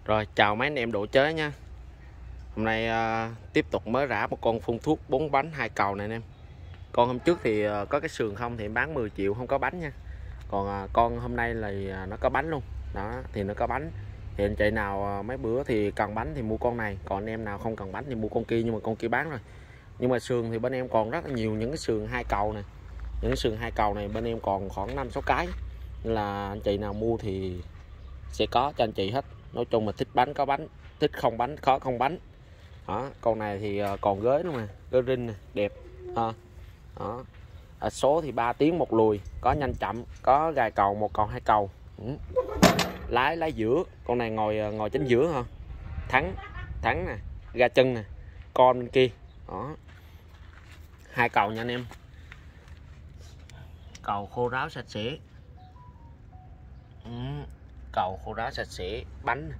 Rồi chào mấy anh em độ chế nha. Hôm nay tiếp tục mới rã một con phun thuốc 4 bánh 2 cầu này anh em. Con hôm trước thì có cái sườn không thì em bán 10 triệu không có bánh nha. Còn con hôm nay là nó có bánh luôn. Đó thì nó có bánh. Thì anh chị nào mấy bữa thì cần bánh thì mua con này, còn anh em nào không cần bánh thì mua con kia, nhưng mà con kia bán rồi. Nhưng mà sườn thì bên em còn rất là nhiều những cái sườn 2 cầu này. Những cái sườn 2 cầu này bên em còn khoảng 5-6 cái. Nên là anh chị nào mua thì sẽ có cho anh chị hết. Nói chung là thích bánh có bánh, thích không bánh khó không bánh. Đó, con này thì còn gới luôn nè, gới rinh nè, đẹp. Đó. Số thì 3 tiếng một lùi, có nhanh chậm, có gài cầu, 1 cầu 2 cầu. Lái giữa, con này ngồi chính giữa ha. Thắng nè, ga chân nè, con bên kia. Đó. 2 cầu nha anh em. Cầu khô ráo sạch sẽ. Cầu khô ráo sạch sẽ, bánh.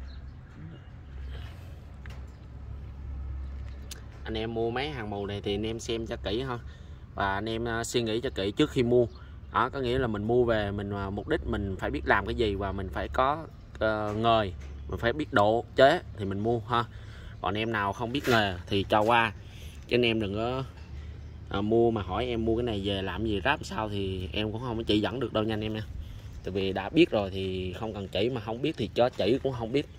Anh em mua mấy hàng màu này thì anh em xem cho kỹ ha, và anh em suy nghĩ cho kỹ trước khi mua. Đó, có nghĩa là mình mua về mình mục đích mình phải biết làm cái gì, và mình phải có nghề, mình phải biết độ chế thì mình mua ha. Còn em nào không biết nghề thì cho qua, chứ anh em đừng có mua mà hỏi em mua cái này về làm gì ráp sao thì em cũng không có chỉ dẫn được đâu nha anh em nha. Tại vì đã biết rồi thì không cần chỉ, mà không biết thì cho chỉ cũng không biết.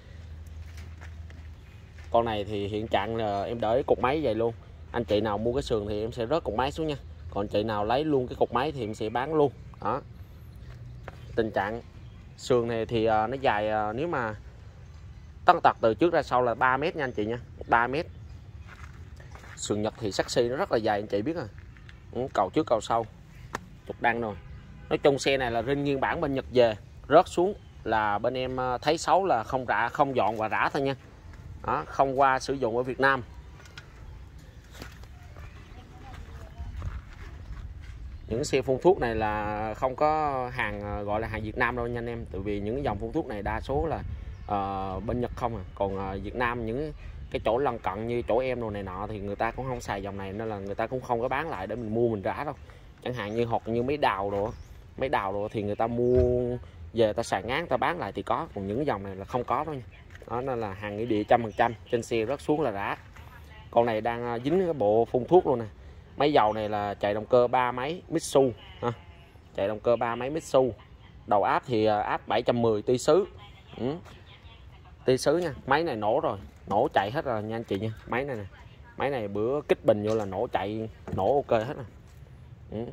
Con này thì hiện trạng là em đợi cục máy vậy luôn. Anh chị nào mua cái sườn thì em sẽ rớt cục máy xuống nha, còn chị nào lấy luôn cái cục máy thì em sẽ bán luôn. Đó, tình trạng sườn này thì nó dài, nếu mà tất tật từ trước ra sau là 3 mét nha anh chị nha, 3 mét. Sườn Nhật thì saxi nó rất là dài anh chị biết à. Cầu trước cầu sau trục đăng rồi. Nói chung xe này là rinh nguyên bản bên Nhật về, rớt xuống là bên em thấy xấu là không rã, không dọn và rã thôi nha. Đó, không qua sử dụng ở Việt Nam. Những xe phun thuốc này là không có hàng gọi là hàng Việt Nam đâu nha anh em. Tại vì những dòng phun thuốc này đa số là bên Nhật không à. Còn Việt Nam những cái chỗ lân cận như chỗ em đồ này nọ thì người ta cũng không xài dòng này, nên là người ta cũng không có bán lại để mình mua mình rã đâu. Chẳng hạn như hoặc như mấy đào đồ thì người ta mua về người ta xài ngán, người ta bán lại thì có, còn những dòng này là không có đâu nha. Đó, nên là hàng nghĩa địa 100%, trên xe rớt xuống là rã. Con này đang dính cái bộ phun thuốc luôn nè. Máy dầu này là chạy động cơ 3 máy Mitsu ha. Chạy động cơ 3 máy Mitsu. Đầu áp thì áp 710 ti sứ. Ti sứ nha. Máy này nổ rồi, nổ chạy hết rồi nha anh chị nha. Máy này nè. Máy này bữa kích bình vô là nổ chạy, nổ ok hết rồi.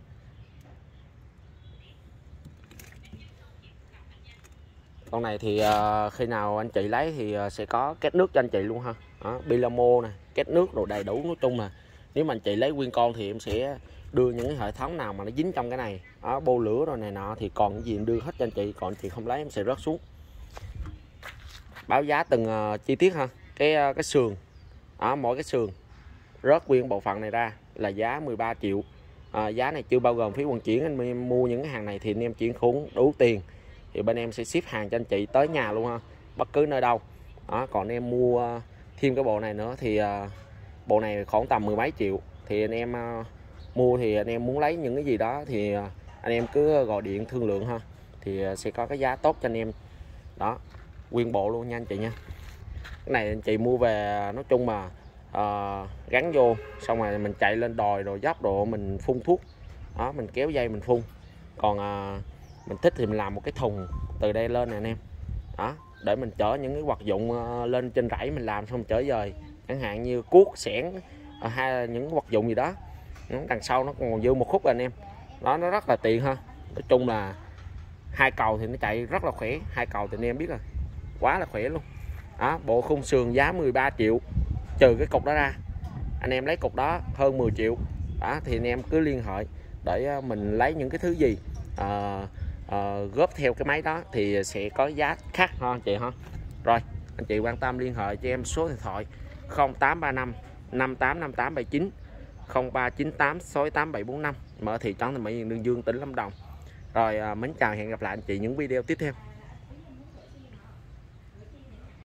Con này thì khi nào anh chị lấy thì sẽ có két nước cho anh chị luôn ha. Đó, Bilamo nè, két nước rồi đầy đủ. Nói chung là nếu mà anh chị lấy nguyên con thì em sẽ đưa những cái hệ thống nào mà nó dính trong cái này, đó, bô lửa rồi này nọ thì còn cái gì em đưa hết cho anh chị, còn anh chị không lấy em sẽ rớt xuống. Báo giá từng chi tiết ha. Cái sườn, đó, mỗi cái sườn rớt nguyên bộ phận này ra là giá 13 triệu. Giá này chưa bao gồm phí vận chuyển. Anh em mua những cái hàng này thì anh em chuyển khoản đủ tiền thì bên em sẽ ship hàng cho anh chị tới nhà luôn ha, bất cứ nơi đâu. Đó, còn em mua thêm cái bộ này nữa thì bộ này khoảng tầm 10 mấy triệu. Thì anh em mua thì anh em muốn lấy những cái gì đó thì anh em cứ gọi điện thương lượng ha, thì sẽ có cái giá tốt cho anh em. Đó, nguyên bộ luôn nha anh chị nha. Cái này anh chị mua về nói chung mà gắn vô xong rồi mình chạy lên đồi rồi dốc độ mình phun thuốc. Đó, mình kéo dây mình phun. Còn mình thích thì mình làm một cái thùng từ đây lên nè anh em. Đó, để mình chở những cái vật dụng lên trên rẫy mình làm xong chở dời, chẳng hạn như cuốc xẻng hay là những vật dụng gì đó. Đằng sau nó còn dư một khúc rồi anh em. Đó, nó rất là tiện ha. Nói chung là 2 cầu thì nó chạy rất là khỏe. 2 cầu thì anh em biết rồi, quá là khỏe luôn. Đó, bộ khung sườn giá 13 triệu trừ cái cục đó ra, anh em lấy cục đó hơn 10 triệu. Đó, thì anh em cứ liên hệ để mình lấy những cái thứ gì góp theo cái máy đó thì sẽ có giá khác ha anh chị ha. Rồi anh chị quan tâm liên hệ cho em số điện thoại 0835 585879, 0398 68745, mở thị trấn Mỹ Yên, Đơn Dương, tỉnh Lâm Đồng. Rồi mến chào, hẹn gặp lại anh chị những video tiếp theo.